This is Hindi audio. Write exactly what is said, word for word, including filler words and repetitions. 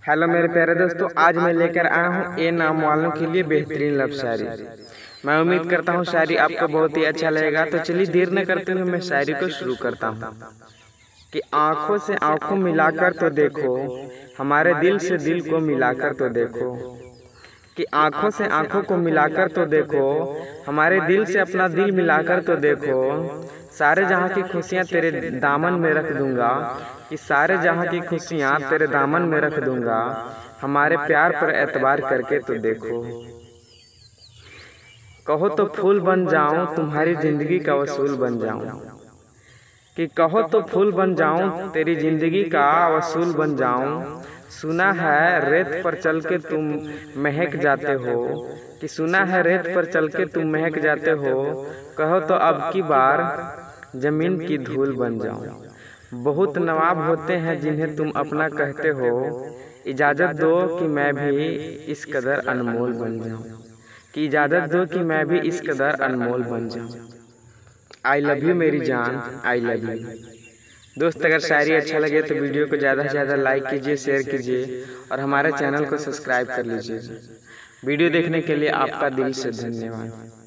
हेलो मेरे प्यारे दोस्तों, आज मैं लेकर आया हूँ ए नाम वालों के लिए बेहतरीन लव शायरी। मैं उम्मीद करता हूँ शायरी आपको बहुत ही अच्छा लगेगा। तो चलिए देर न करते हुए मैं शायरी को शुरू करता हूँ। कि आंखों से आंखों मिलाकर तो देखो, हमारे दिल से दिल को मिलाकर तो देखो। कि आंखों से आंखों को मिलाकर तो देखो, हमारे दिल से अपना दिल मिलाकर तो देखो। सारे जहाँ की खुशियाँ तेरे दामन में रख दूंगा, कि सारे जहाँ की खुशियाँ तेरे दामन में रख दूंगा। हमारे प्यार पर एतबार करके तो देखो। कहो तो फूल बन जाऊं, तुम्हारी जिंदगी का वसूल बन जाऊं। कि कहो तो फूल बन जाऊं, तेरी जिंदगी का वसूल बन जाऊं। सुना है रेत पर चल के तुम महक जाते हो, कि सुना है रेत पर चल के तुम महक जाते हो। कहो तो अब की बार जमीन की धूल बन जाऊं। बहुत नवाब होते हैं जिन्हें तुम अपना कहते हो, इजाजत दो कि मैं भी इस कदर अनमोल बन जाऊं। कि इजाजत दो कि मैं भी इस कदर अनमोल बन जाऊं। आई लव यू मेरी जान, आई लव यू। दोस्त, अगर शायरी अच्छा लगे तो वीडियो को ज़्यादा से ज़्यादा लाइक कीजिए, शेयर कीजिए और हमारे चैनल को सब्सक्राइब कर लीजिए। वीडियो देखने के लिए आपका दिल से धन्यवाद।